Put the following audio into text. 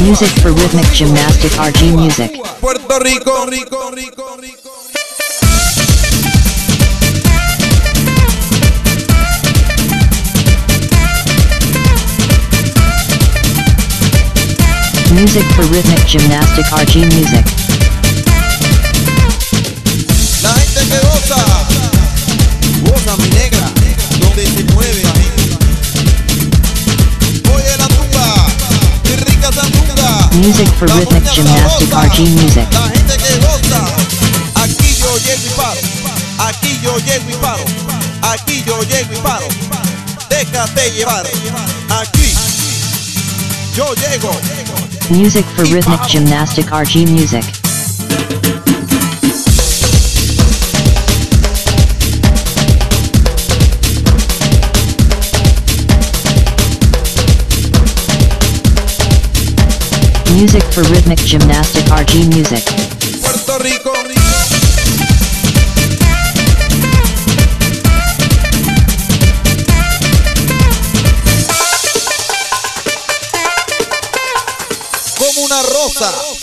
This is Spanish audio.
Music for rhythmic gymnastic RG music. Puerto Rico. Music for rhythmic gymnastic RG music. La gente que goza mi negra, donde se mueve la gente. Oye la tumba, mi rica sandunga. Music for rhythmic gymnastic RG music. La gente que goza, aquí yo llego y paro, aquí yo llego y paro, aquí yo llego y paro. Déjate llevar, aquí yo llego. Music for rhythmic gymnastic RG music. Music for rhythmic gymnastic RG music. Puerto Rico. Como una rosa.